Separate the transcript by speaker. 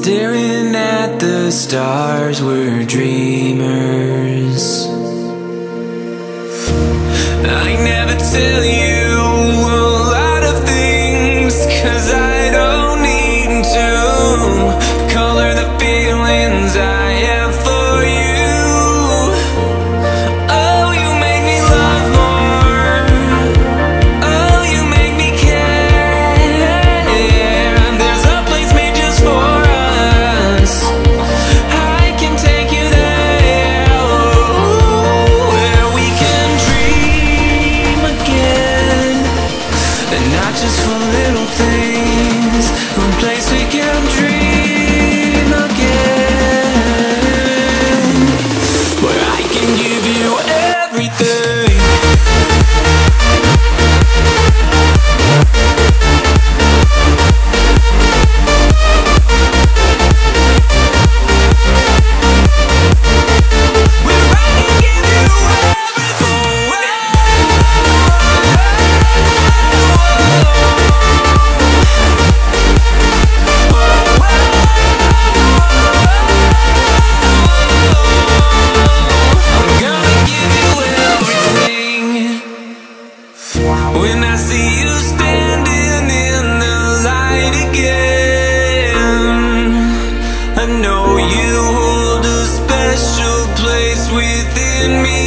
Speaker 1: Staring at the stars, we're dreamers. I never tell you a lot of things, 'cause I don't need to color the feelings I have for you. Oh, you make me love more. Oh, you make me care. There's a place made just for us. I can take you there, where we can dream again, and not just for little things. A place we can dream again, where I can give you everything. When I see you standing in the light again, I know you hold a special place within me.